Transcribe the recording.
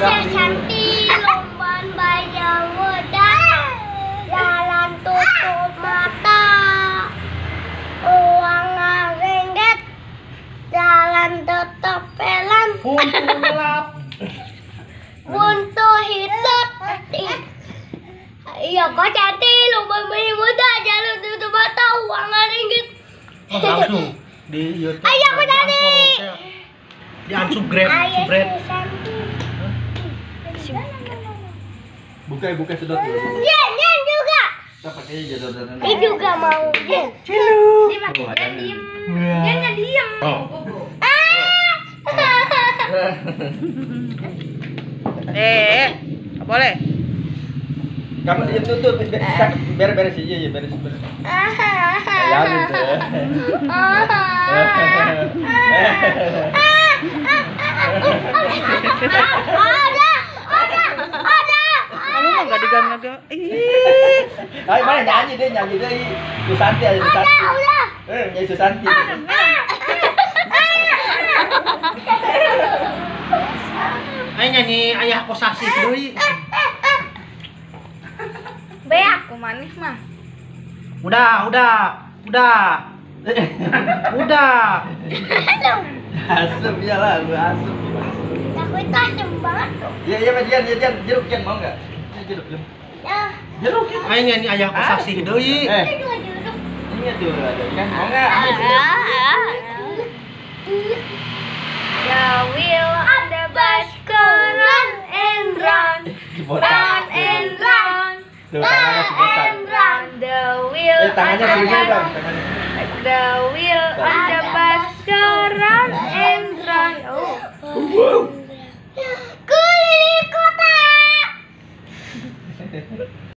Santi lomban bayang muda, jalan tutup mata, uang ringgit, jalan tetap pelan, buntu hidup. Iya kok Santi lomban bayang muda, jalan tutup mata, uang ringgit. Langsung di YouTube. Ayo aku Santi. Di unsubscribe, subscribe. Buka sedot dulu. Jen juga. Kita pakai jodoh-jodohan. Ini juga mau Jen. Cilu. Jen diem. Jennya diem. Oh. Boleh. Kamu diem tutup, beres aja, beres. Ayamin tuh. Ada. Kamu mah gak digang-gang. Ayo mana nyanyi deh Susanti aja Susanti. Udah. Nyanyi Susanti. Ayo nyanyi ayah kosasi dulu. Be aku manis mah. Udah. Asem ya lah, lu asem. Aku itu asem banget tuh. Iya, Dian, jeruk Dian mau enggak? Jeruk. Ya. Jeruk. Ayo nyanyi ayah kosasi deui. Itu juga duduk. Ini tuh ada kan. Mau enggak? The wheel of the bus go round and round, round and round, Tuh tangannya sebentar. and round. The wheel of Tangannya the sini bus, bang, tangannya. the wheel of the bus go round and round. Oh.